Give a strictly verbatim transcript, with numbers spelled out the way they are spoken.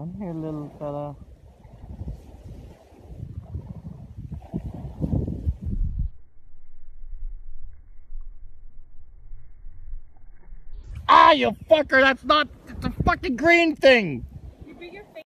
Come here, little fella. Ah, you fucker! That's not the fucking green thing!